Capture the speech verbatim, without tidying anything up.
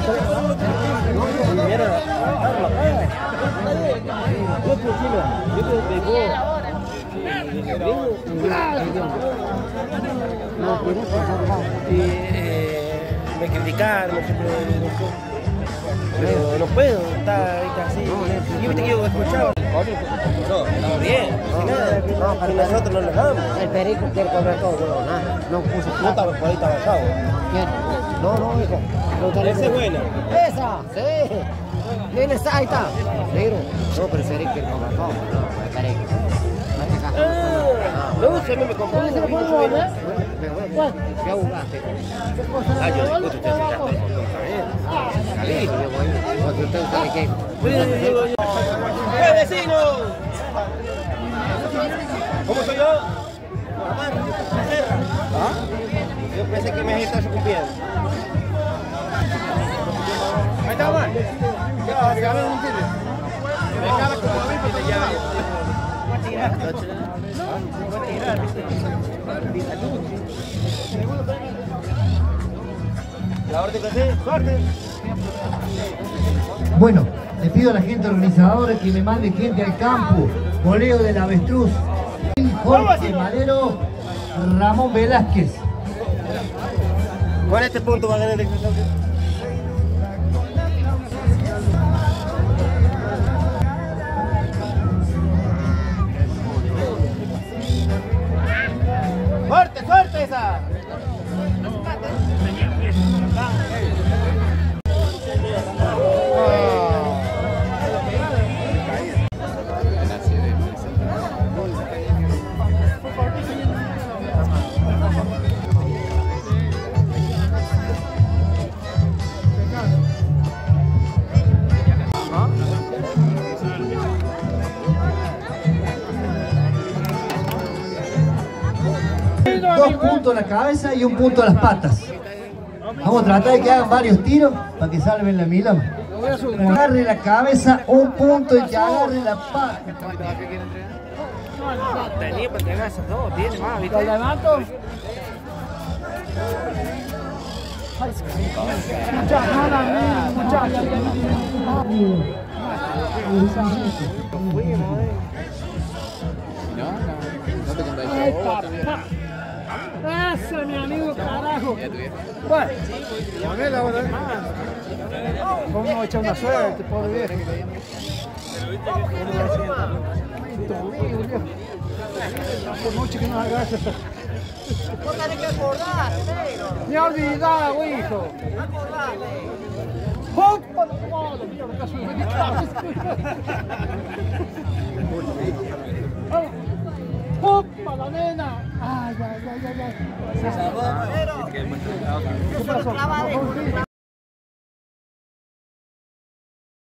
Y eh, me criticaron, pero no puedo, está, está así. Y viste que yo escuchaba. No, está bien, no, nada, no, nosotros no nos damos. El perico quiere cobrar todo, no, nada, no puso plata. No estaba por ahí, estaba chavo. ¿Quién? No, no, hijo. Esa es buena. Esa, sí. Viene esa, ahí está. Negro. No, pero el perico quiere cobrar todo, no, el perico. Ah, no, se me me compró. ¿Cuál se lo puedo volver? ¿Cuál? ¿Qué jugaste? Ah, yo discuto, usted se gasta por Ah, sí, yo voy. Porque usted sabe que... ¡Eh, vecino! ¿Cómo soy yo? ¿Ah? Yo pensé que me estaba cumpliendo. Ahí está, man. Ya, se abre un tiro. Me caga como a mí, pero ya. Voy a tirar. Voy a tirar, ¿viste? La orden que hace, suerte. Bueno, le pido a la gente organizadora que me mande gente al campo. Voleo del Avestruz, Jorge Malero, Ramón Velázquez. Con este punto va a ganar el excelente. ¡Suerte, suerte esa! Dos puntos a la cabeza y un punto a las patas. Vamos a tratar de que hagan varios tiros para que salven la Milán. Agarre la cabeza, un punto y que agarre la pata. Tenía para entregar esos dos, tiene más, ¿viste? ¿Lo levanto? Muchachos, no la miren, muchachos. Fuimos, eh. No te contáis. Ay, papá. Ese, mi amigo, carajo. Bueno, Manuel ahora. Vamos a echar una suerte, pobre viejo. Por mucho que nos hagas eso. Vos tenés que acordar, negro. Me he olvidado, hijo. Acordate. ¡Opa! ¡Oh, Dios, lo que hace un ¡opa, la nena! ¡Ay, ay, ay, ay! ay. Negro. Yo solo clavadé, clavadé.